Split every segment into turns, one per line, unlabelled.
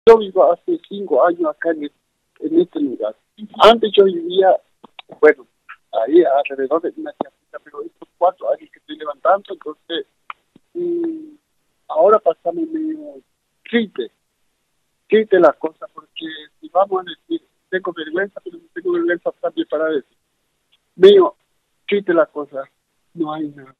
Yo vivo hace 5 años acá en este lugar. Antes yo vivía, bueno, ahí alrededor de una casita, pero estos 4 años que estoy levantando, entonces ahora pasamos medio triste, triste las cosas, porque si vamos a decir, tengo vergüenza, pero no tengo vergüenza también para decir, medio triste las cosas, no hay nada.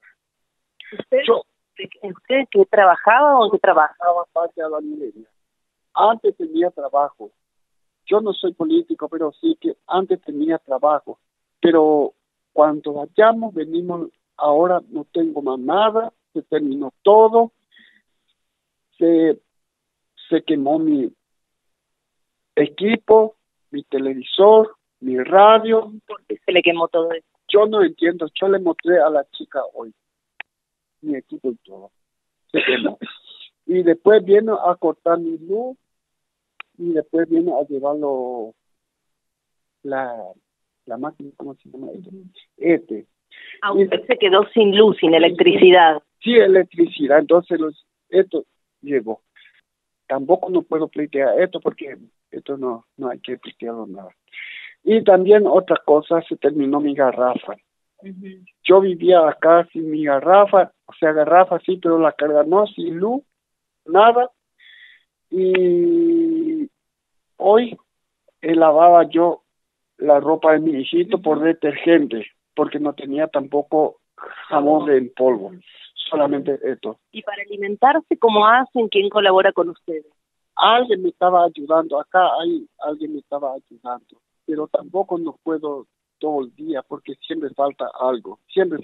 ¿Usted qué trabajaba o qué
trabajaba parte de la minería? Antes tenía trabajo. Yo no soy político, pero sí que antes tenía trabajo. Pero cuando vayamos, venimos, ahora no tengo más nada, se terminó todo, se quemó mi equipo, mi televisor, mi radio.
¿Por qué se le quemó todo eso?
Yo no entiendo, yo le mostré a la chica hoy, mi equipo y todo, se quemó. Y después vino a cortar mi luz, y después vino a llevarlo la máquina, ¿cómo se llama?
Usted se quedó sin luz, sin electricidad.
Sí, electricidad, entonces esto llegó. Tampoco no puedo pleitear esto porque esto no hay que pleitearlo nada. Y también otra cosa, se terminó mi garrafa. Yo vivía acá sin mi garrafa, o sea, garrafa sí, pero la carga no, sin luz, nada. Y hoy lavaba yo la ropa de mi hijito por detergente, porque no tenía tampoco jabón en polvo, solamente esto.
¿Y para alimentarse cómo hacen? ¿Quién colabora con ustedes?
Alguien me estaba ayudando, acá alguien me estaba ayudando, pero tampoco no puedo todo el día porque siempre falta algo.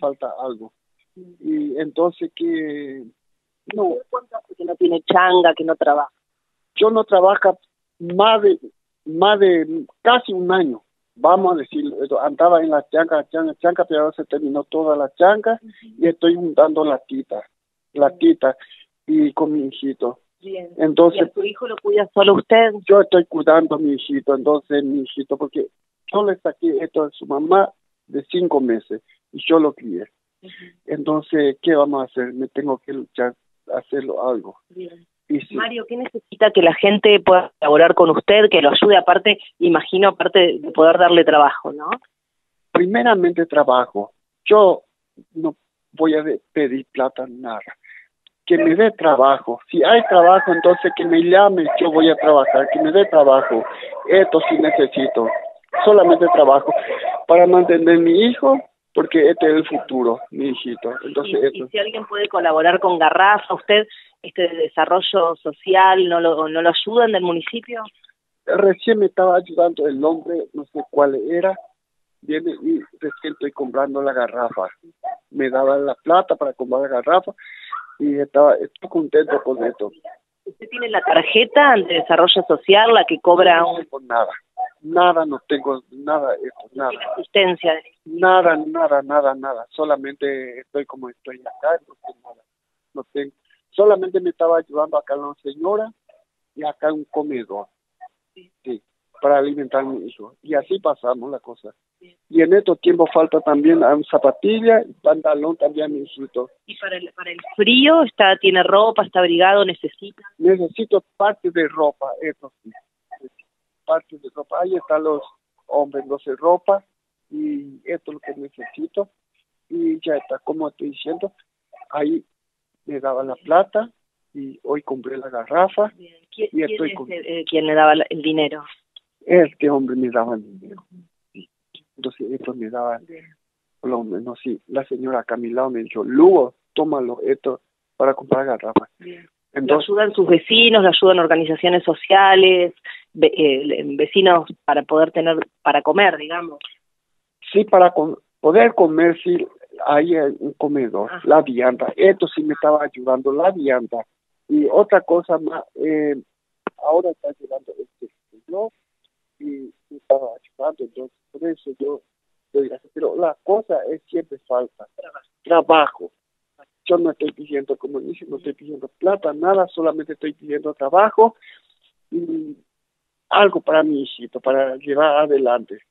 Y entonces que no.
Que no tiene changa, que no trabaja.
Yo no trabajo más de casi un año. Vamos a decirlo, andaba en la chanca, pero ahora se terminó toda la chanca y estoy juntando latita y con mi hijito.
Bien.
Entonces,
¿Y a su hijo lo cuida solo usted?
Yo estoy cuidando a mi hijito, porque yo le saqué esto a su mamá de 5 meses y yo lo crié. Entonces, ¿qué vamos a hacer? Me tengo que luchar, hacerlo algo.
Bien.
Y sí.
Mario, ¿qué necesita que la gente pueda colaborar con usted, que lo ayude aparte de poder darle trabajo, ¿no?
Primeramente trabajo. Yo no voy a pedir plata, nada. Que me dé trabajo. Si hay trabajo, entonces que me llame, yo voy a trabajar, que me dé trabajo. Esto sí necesito. Solamente trabajo para mantener mi hijo, porque este es el futuro, mi hijito. Entonces,
y si alguien puede colaborar con Garrafa, usted, de desarrollo social, ¿no lo ayudan del municipio?
Recién me estaba ayudando el hombre, no sé cuál era, viene y recién estoy comprando la garrafa. Me daba la plata para comprar la garrafa y estoy contento con esto.
¿Usted tiene la tarjeta de desarrollo social, la que cobra
no tengo nada, no tengo nada, nada.
Asistencia.
Nada, solamente estoy como estoy acá, no tengo. Solamente me estaba ayudando acá una señora y acá un comedor, sí, para alimentar a mi hijo. Y así pasamos la cosa. Y en estos tiempos falta también zapatilla y pantalón también a mi hijito.
¿Y para el frío tiene ropa, está abrigado, necesita?
Necesito parte de ropa, eso sí. Parte de ropa. Ahí están los hombres, no sé, ropa. Y esto es lo que necesito. Y ya está, como estoy diciendo, ahí me daba la plata y hoy compré la garrafa.
¿Quién le daba el dinero?
Este hombre me daba el dinero. Entonces esto me daba, no sé, la señora Camila me dijo, Lugo, tómalo esto para comprar garrafa.
Entonces, ¿lo ayudan sus vecinos, lo ayudan organizaciones sociales, vecinos para poder para comer, digamos?
Sí, para poder comer, sí, hay un comedor, la vianda, esto sí me estaba ayudando, la vianda. Y otra cosa más, ahora está ayudando este señor y me estaba ayudando, entonces por eso yo doy gracias. Pero la cosa es siempre falta, trabajo. Yo no estoy pidiendo, como dice, no estoy pidiendo plata, nada, solamente estoy pidiendo trabajo y algo para mi hijito, para llevar adelante.